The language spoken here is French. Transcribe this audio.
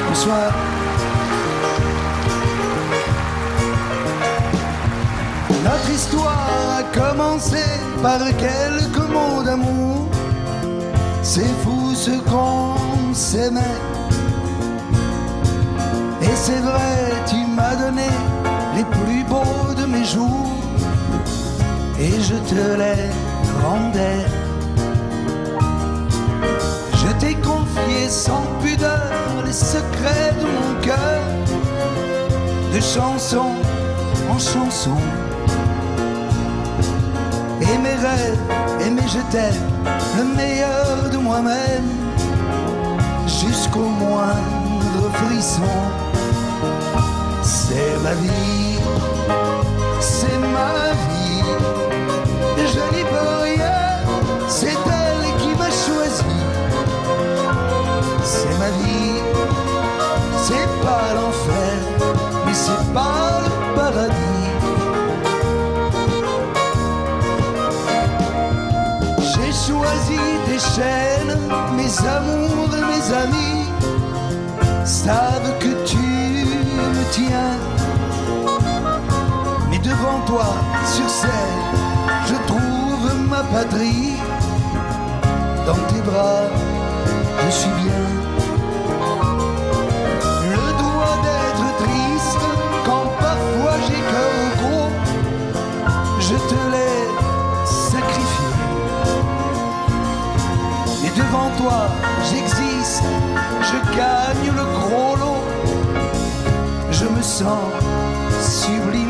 Bonsoir. Notre histoire a commencé par quelques mots d'amour. C'est fou ce qu'on s'aimait. Et c'est vrai, tu m'as donné les plus beaux de mes jours, et je te les rendais. Je t'ai confié sans pudeur les secrets de mon cœur, de chanson en chanson. Et mes rêves, et mes je t'aime, le meilleur de moi-même, jusqu'au moindre frisson. C'est ma vie, c'est ma vie, je n'y peux rien, c'est elle qui m'a choisi. C'est ma vie, c'est pas l'enfer, mais c'est pas le paradis. J'ai choisi tes chaînes, mes amours et mes amis savent que tu me tiens. Mais devant toi, sur scène, je trouve ma patrie. Dans tes bras, je suis bien. Le droit d'être triste quand parfois j'ai cœur gros, je te l'ai sacrifié. Et devant toi, j'existe, je gagne le gros lot. Je me sens sublime.